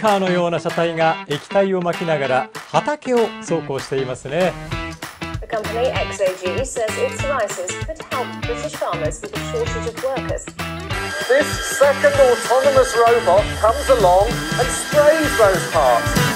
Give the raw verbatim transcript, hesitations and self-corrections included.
カーのような車体が液体をまきながら畑を走行していますね。 The company X O G says its devices could help British farmers with a shortage of workers. This second autonomous robot comes along and sprays those parts.